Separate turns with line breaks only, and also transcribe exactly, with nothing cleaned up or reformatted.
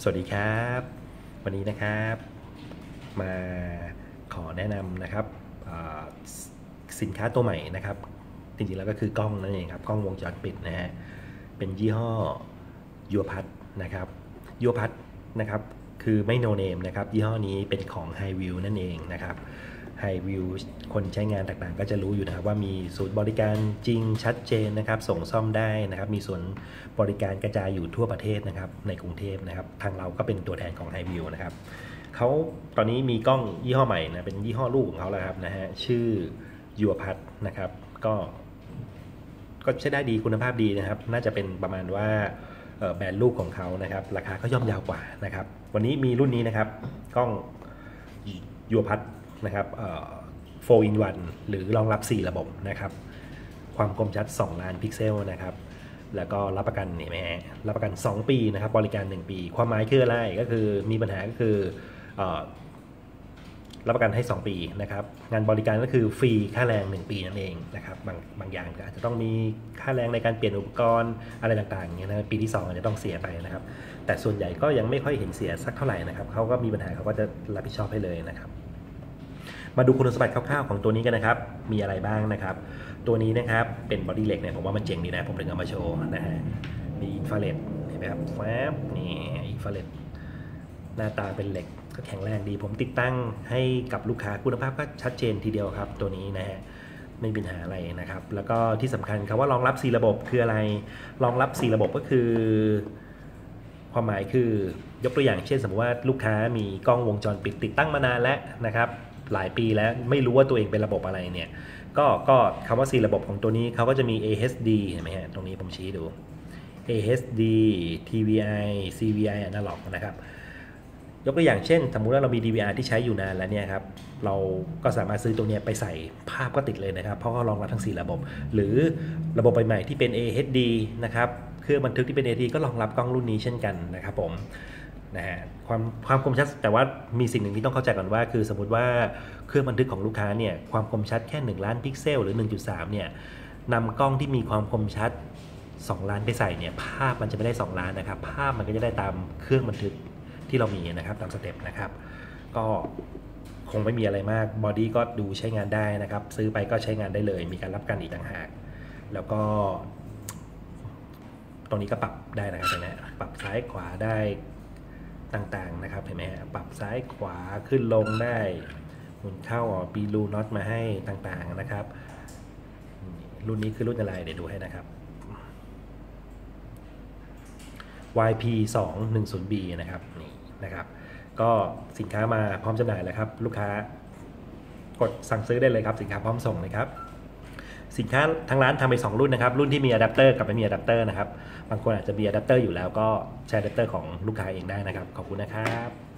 สวัสดีครับวันนี้นะครับมาขอแนะนำนะครับสินค้าตัวใหม่นะครับจริงๆแล้วก็คือกล้องนั่นเองครับกล้องวงจรปิดนะฮะเป็นยี่ห้อยูพัทนะครับยูพัทนะครับคือไม่โนเนมนะครับยี่ห้อนี้เป็นของ Hi-View นั่นเองนะครับ Hi-View คนใช้งานต่างๆก็จะรู้อยู่นะครับว่ามีศูนย์บริการจริงชัดเจนนะครับส่งซ่อมได้นะครับมีส่วนบริการกระจายอยู่ทั่วประเทศนะครับในกรุงเทพนะครับทางเราก็เป็นตัวแทนของ Hi-View นะครับเขาตอนนี้มีกล้องยี่ห้อใหม่นะเป็นยี่ห้อลูกของเขาแล้วครับนะฮะชื่อยูพัทนะครับก็ก็ใช้ได้ดีคุณภาพดีนะครับน่าจะเป็นประมาณว่าแบรนด์ลูกของเขานะครับราคาก็ย่อมยาวกว่านะครับวันนี้มีรุ่นนี้นะครับกล้องยูพัทนะครับโฟร์ in วัน หรือรองรับสี่ระบบนะครับความคมชัดสองล้านพิกเซลนะครับแล้วก็รับประกันนี่ไหมฮะรับประกันสองปีนะครับบริการหนึ่งปีความหมายคืออะไรก็คือมีปัญหาก็คือรับประกันให้สองปีนะครับงานบริการก็คือฟรีค่าแรงหนึ่งปีนั่นเองนะครับบางบางอย่างก็อาจจะต้องมีค่าแรงในการเปลี่ยนอุปกรณ์อะไรต่างๆอย่างเงี้ยนะปีที่สองอาจจะต้องเสียไปนะครับแต่ส่วนใหญ่ก็ยังไม่ค่อยเห็นเสียสักเท่าไหร่นะครับเขาก็มีปัญหาเขาก็จะรับผิดชอบให้เลยนะครับมาดูคุณสมบัติคร่าวๆของตัวนี้กันนะครับมีอะไรบ้างนะครับตัวนี้นะครับเป็นบอดี้เหล็กเนี่ยผมว่ามันเจ๋งดีนะผมถึงเอามาโชว์นะฮะมีอินฟราเรดเห็นไหมครับแฟบนี่อินฟราเรดหน้าตาเป็นเหล็กก็แข็งแรงดีผมติดตั้งให้กับลูกค้าคุณภาพก็ชัดเจนทีเดียวครับตัวนี้นะฮะไม่มีปัญหาอะไรนะครับแล้วก็ที่สำคัญครับว่ารองรับสี่ระบบคืออะไรรองรับสี่ระบบก็คือความหมายคือยกตัวอย่างเช่นสมมติว่าลูกค้ามีกล้องวงจรปิดติดตั้งมานานแล้วนะครับหลายปีแล้วไม่รู้ว่าตัวเองเป็นระบบอะไรเนี่ยก็ก็คำว่าสี่ระบบของตัวนี้เขาก็จะมี เอ เอช ดี เห็นไหมฮะตรงนี้ผมชี้ดู เอ เอช ดี ที วี ไอ ซี วี ไอ Analog นะครับยกตัวอย่างเช่นสมมุติว่าเรามี ดี วี อาร์ ที่ใช้อยู่นานแล้วเนี่ยครับเราก็สามารถซื้อตัวนี้ไปใส่ภาพก็ติดเลยนะครับเพราะก็รองรับทั้งสี่ระบบหรือระบบใหม่ๆที่เป็น เอ เอช ดี นะครับเครื่องบันทึกที่เป็น เอ เอช ดี ก็รองรับกล้องรุ่นนี้เช่นกันนะครับผมนะฮะความความคมชัดแต่ว่ามีสิ่งหนึ่งที่ต้องเข้าใจก่อนว่าคือสมมุติว่าเครื่องบันทึกของลูกค้าเนี่ยความคมชัดแค่หนึ่งล้านพิกเซลหรือ หนึ่งจุดสาม เนี่ยนำกล้องที่มีความคมชัดสองล้านไปใส่เนี่ยภาพมันจะไม่ได้สองล้านนะครับภาพมันก็จะได้ตามเครื่องบันทึกที่เรามีนะครับตามสเต็ปนะครับก็คงไม่มีอะไรมากบอดี้ก็ดูใช้งานได้นะครับซื้อไปก็ใช้งานได้เลยมีการรับกันอีกต่างหากแล้วก็ตรงนี้ก็ปรับได้นะครับเห็นไหมปรับซ้ายขวาได้ต่างๆนะครับเห็นไหมปรับซ้ายขวาขึ้นลงได้หมุนเข้าออกปีรูน็อตมาให้ต่างๆนะครับรุ่นนี้คือรุ่นอะไรเดี๋ยวดูให้นะครับ วาย พี สองหนึ่งศูนย์ บี นะครับนี่นะครับก็สินค้ามาพร้อมจำหน่ายแล้วครับลูกค้ากดสั่งซื้อได้เลยครับสินค้าพร้อมส่งเลยครับสินค้าทางร้านทำไปสองรุ่นนะครับรุ่นที่มีอะแดปเตอร์กับไม่มีอะแดปเตอร์นะครับบางคนอาจจะมีอะแดปเตอร์อยู่แล้วก็ใช้อะแดปเตอร์ของลูกค้าเองได้นะครับขอบคุณนะครับ